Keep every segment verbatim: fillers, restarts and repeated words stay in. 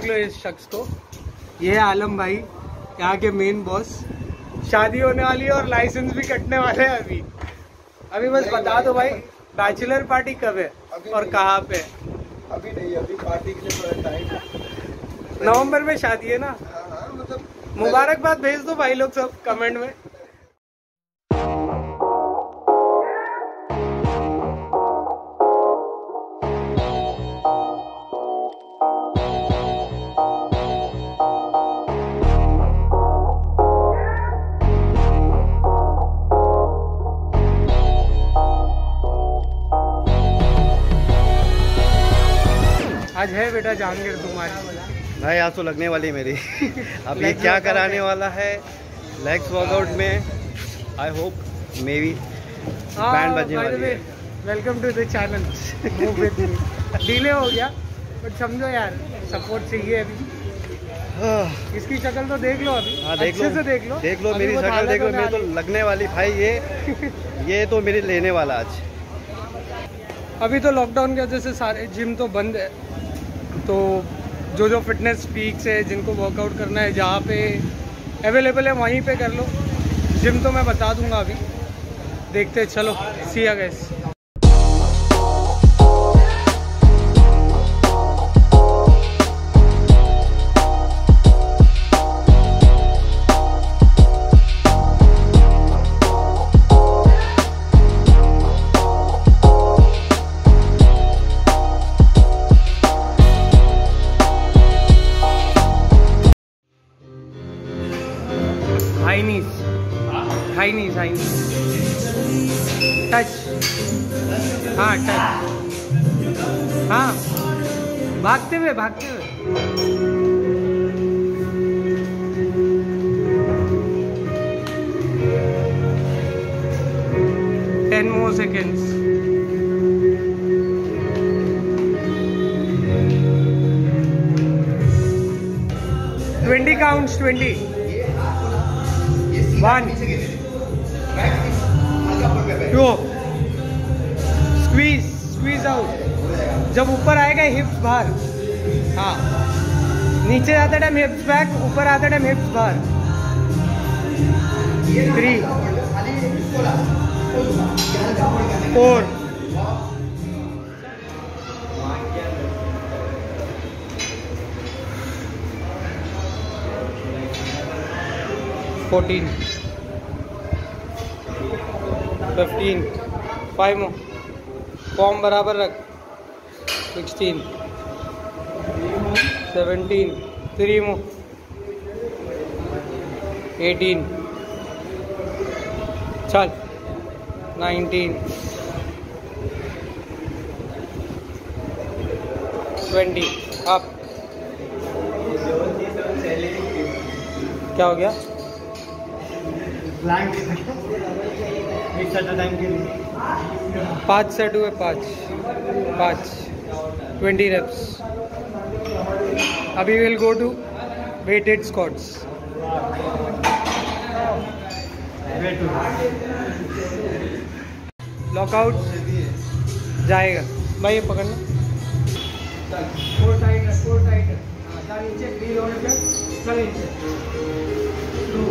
देख लो इस शख्स को, ये है आलम भाई, यहाँ के मेन बॉस। शादी होने वाली है और लाइसेंस भी कटने वाले हैं अभी। अभी बस बता दो भाई, बैचलर पार्टी कब है और कहाँ पे? अभी नहीं, अभी पार्टी के लिए थोड़ा टाइम है। नवंबर में शादी है ना? हाँ हाँ, मतलब मुबारकबाद भेज दो भाई लोग सब कमेंट में। आज है बेटा जहांगीर तुम्हारी भाई, आज तो लगने वाली मेरी। अब ये क्या कराने वाला है लेग्स वर्कआउट में, I hope maybe band बजने वाली है। Welcome to the channel. Delay हो गया बट समझो यार, सपोर्ट चाहिए अभी। इसकी शक्ल तो देख लो अभी। हाँ देख लो, से देख लो देख लो मेरी शक्ल देख लो, मेरी तो लगने वाली भाई। ये ये तो मेरी लेने वाला आज। अभी तो लॉकडाउन की वजह से सारे जिम तो बंद है, तो जो जो फिटनेस पीक्स है, जिनको वर्कआउट करना है, जहाँ पे अवेलेबल है वहीं पे कर लो। जिम तो मैं बता दूंगा अभी, देखते चलो। See ya guys. High knees, high knees, high knees, touch, हाँ टच, हाँ भागते हुए भागते हुए। Ten more seconds. Twenty counts, twenty. One, two, squeeze, squeeze out. जब ऊपर आएगा हिप्स बाहर, हाँ नीचे जाते टाइम हिप्स बैक, ऊपर आते टाइम हिप्स बाहर। Three, four, fourteen, fifteen, five more, form बराबर रख। Sixteen, seventeen, three more, eighteen, चल, नाइनटीन, ट्वेंटी, अप। क्या हो गया? पाँच सेट हुए, पाँच पाँच ट्वेंटी रेप्स। अभी will go to weighted squats. Lockout जाएगा भाई, ये पकड़ना। फोर टाइट है, फोर टाइट है। हाँ, नीचे व्हील होने पे चल नीचे। टू,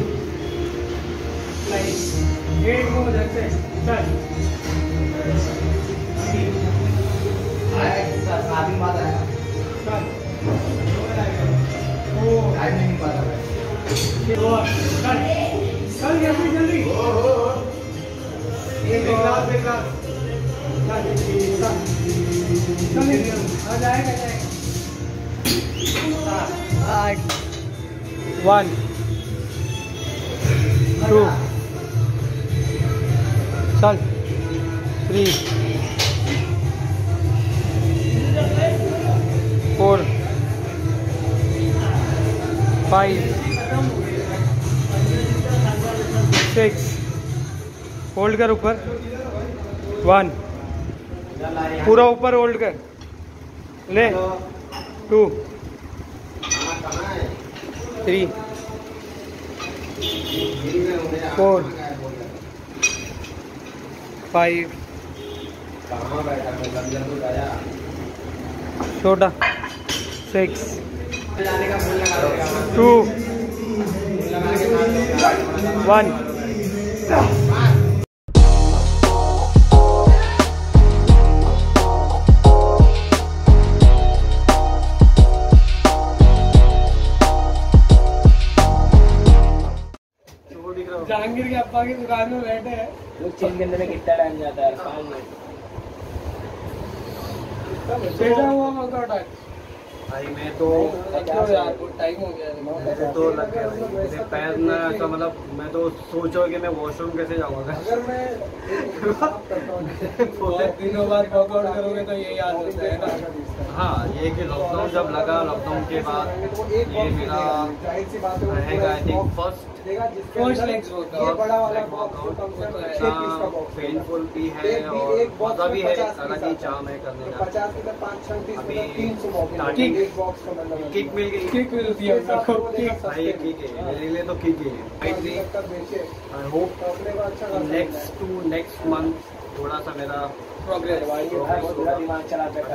एट को जैसे चल। आदमी बात है चल। ओ टाइम नहीं पता है। चल चल जल्दी जल्दी। एक ग्लास, एक ग्लास। चल आ जाएगा जाएगा। वन, टू, चल, three, four, five, six, hold कर ऊपर। वन, पूरा ऊपर होल्ड कर ले। टू, थ्री, फोर, फाइव, छोटा, सिक्स, टू वन। जहांगीर के अप्पा की दुकान में बैठे हैं। वो चेंज करने में कितना टाइम जाता है? पाँच मिनट। कैसा हुआ वर्कआउट आज? भाई मैं तो यार बहुत टाइम हो गया। मुझे तो लग गया भाई, मेरे पैर ना ऐसा, मतलब मैं तो सोचो कि मैं वॉशरूम कैसे जाऊँगा। अगर मैं बहुत दिनों बाद वर्कआउट करोगे तो यही याद होता है ना। हाँ, ये कि लॉकडाउन जब लगा, लॉकडाउन के बाद ये मेरा रहेगा I think first first legs workout. Painful भी है और मजा भी है, अलग ही चाम है करने का। अभी स्टार्टिंग किक मिल गई, किक मिलती है भाई, किक है मेरे लिए तो किक है। I hope next to next month थोड़ा सा मेरा प्रोग्रेस दिमाग चलाता है।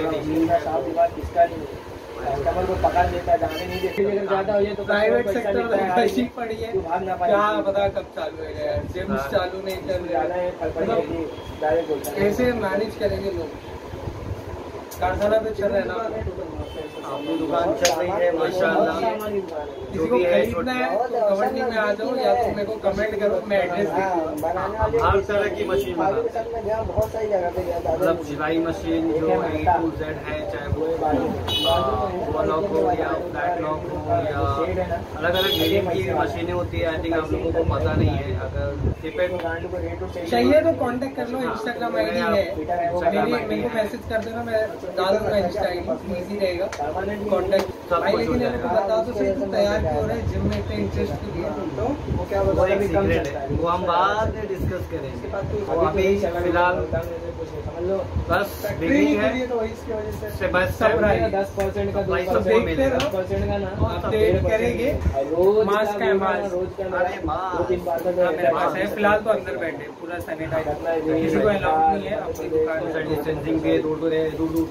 कस्टमर को पकड़ लेता है, जाने नहीं देते। अगर ज्यादा हो जाए तो प्राइवेट सेक्टर में पैसे पड़ी है, क्या पता कब चालू है यार। जिम्स चालू नहीं कर रहे, कैसे मैनेज करेंगे लोग? कारखाना पे चल रहे ना, अपनी दुकान चल रही है माशाल्लाह। किसी को खरीदना है तो कमेंट में आ जाओ, या तो मेरे को कमेंट करो, मैं एड्रेस दे दूंगा। हर तरह की मशीन बनाते हैं, मतलब सिलाई मशीन जो ए टू जेड है, चाहे वो लॉक हो या फ्लैट लॉक हो या अलग अलग वेरिएंट की मशीनें होती है। आई थिंक आप लोगों को पता नहीं है, अगर डिपेंड चाहिए तो कांटेक्ट कर लो। इंस्टाग्राम आईडी है मेरी, मेरे को मैसेज कर देना, मैं डाल दूंगा इंस्टा आईडी, इजी रहेगा कांटेक्ट भाई। लेकिन मेरे को बता तो सही, तू तैयार क्यों हो रहा है जिम में इतने इंटरेस्ट क्यों है? तो वो क्या वो एक सीक्रेट है, वो हम बाद में डिस्कस करेंगे। वो अभी फिलहाल बस बिगिनिंग है, स्टेप बाय स्टेप दस परसेंट का भाई सबको मिलेगा। दस परसेंट का ना अपडेट करेंगे। मास्क है, मास्क रोज का अरे माँ तीन बार का मेरे पास है। फिलहाल तो अंदर बैठे पूरा सैनिटाइज, किसी को अलाउड नहीं है अपनी दुकान में। डिस्टेंसिंग पे दूर दूर है, दूर दूर।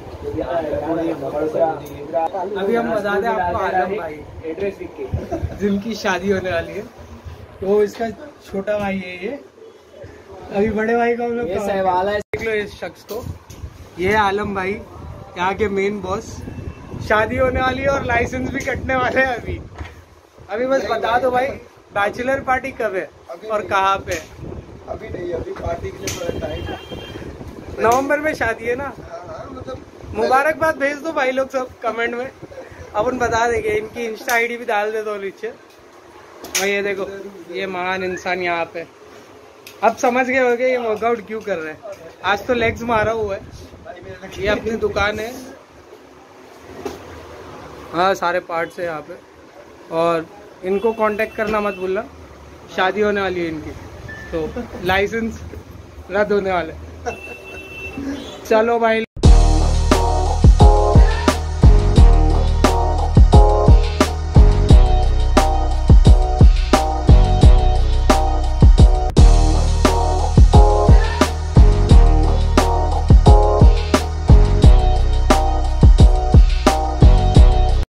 अभी हम बता दें आपको आलम भाई, एड्रेस लिख के, जिनकी शादी होने वाली है, तो इसका छोटा भाई है ये। अभी बड़े भाई का हम लोग ये सहवाल है। देख लो इस शख्स को, ये आलम भाई यहाँ के मेन बॉस। शादी होने वाली है और लाइसेंस भी कटने वाले हैं अभी। अभी बस बता दो भाई, बैचलर पार्टी कब है और कहाँ पे? अभी नहीं, अभी पार्टी के लिए थोड़ा टाइम है। नवंबर में शादी है ना, मतलब मुबारकबाद भेज दो भाई लोग सब कमेंट में, अपन बता देंगे। इनकी इंस्टा आईडी भी डाल दे दो नीचे। और ये देखो, ये महान इंसान यहाँ पे। अब समझ गए होगे ये वर्कआउट क्यों कर रहे हैं। आज तो लेग्स मारा हुआ है। ये अपनी दुकान है, हाँ सारे पार्ट्स है यहाँ पे। और इनको कांटेक्ट करना मत भूलना, शादी होने वाली है इनकी, तो लाइसेंस रद्द होने वाले। चलो भाई।